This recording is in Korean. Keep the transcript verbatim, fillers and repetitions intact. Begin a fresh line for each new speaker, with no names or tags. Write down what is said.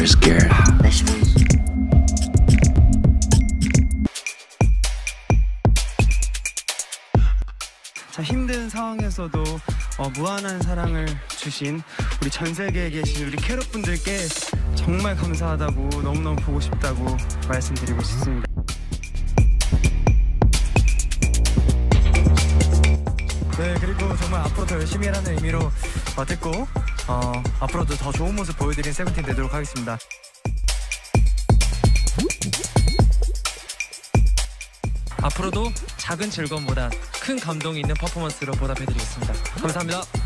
Chris Garrett.
자, 힘든 상황에서도 어, 무한한 사랑을 주신 우리 전 세계에 계신 우리 캐럿 분들께 정말 감사하다고 너무너무 보고 싶다고 말씀드리고 싶습니다.
네, 그리고 정말 앞으로 더 열심히 하라는 의미로 어, 듣고 어, 앞으로도 더 좋은 모습 보여드린 세븐틴 되도록 하겠습니다.
앞으로도 작은 즐거움보다 큰 감동이 있는 퍼포먼스로 보답해드리겠습니다. 감사합니다.